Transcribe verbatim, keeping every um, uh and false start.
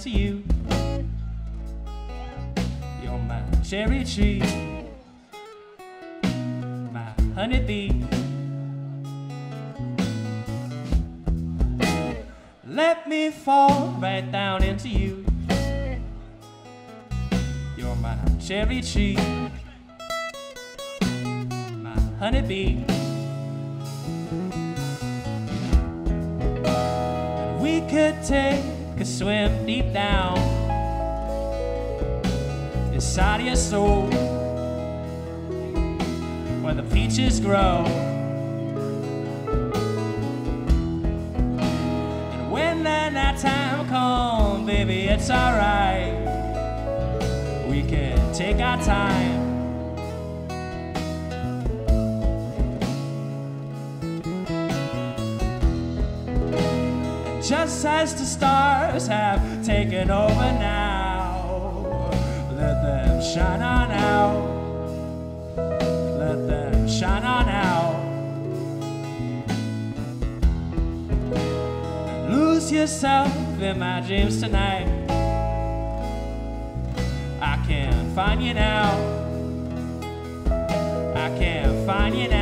into you. You're my cherry tree, my honeybee. Let me fall right down into you. You're my cherry tree, my honeybee. And we could take a swim deep down inside of your soul, where the peaches grow. And when that night time comes, baby, it's alright. We can take our time. And just as the stars have taken over now, let them shine on out. Let them shine on out. And lose yourself in my dreams tonight. I can't find you now. I can't find you now.